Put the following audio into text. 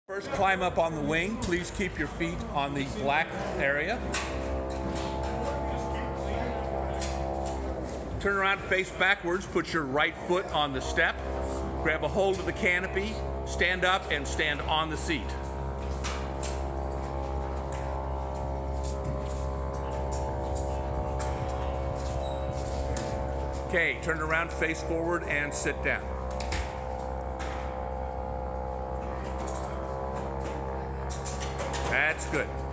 First, climb up on the wing. Please keep your feet on the black area. Turn around, face backwards, put your right foot on the step, grab a hold of the canopy, stand up and stand on the seat. Okay, turn around, face forward, and sit down. That's good.